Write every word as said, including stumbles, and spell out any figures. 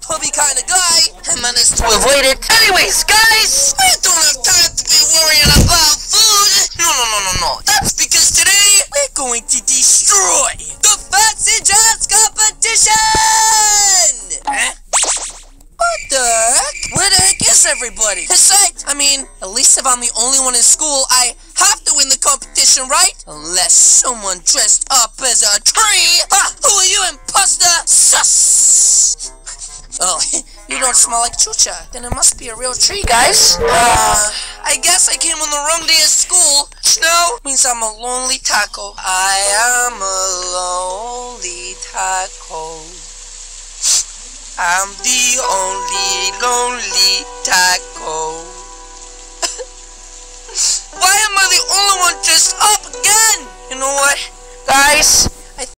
puppy kind of guy, I managed to avoid it. Anyways, guys, we don't have time to be worrying about food. No, no, no, no, no. That's because today we're going to destroy the Fancy Dress competition. Huh? What the heck? Where the heck is everybody? Besides, I mean, at least if I'm the only one in school, I have to win the competition, right? Unless someone dressed up as a tree. Ha! Who are you, imposter? Sus! Oh, you don't smell like chucha. Then it must be a real tree, guys. Uh, I guess I came on the wrong day of school. Snow means I'm a lonely taco. I am a lonely taco. I'm the only lonely taco. Why am I the only one dressed up again? You know what, guys?